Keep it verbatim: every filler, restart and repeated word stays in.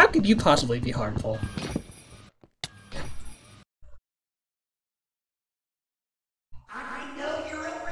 could you possibly be harmful? I know you're a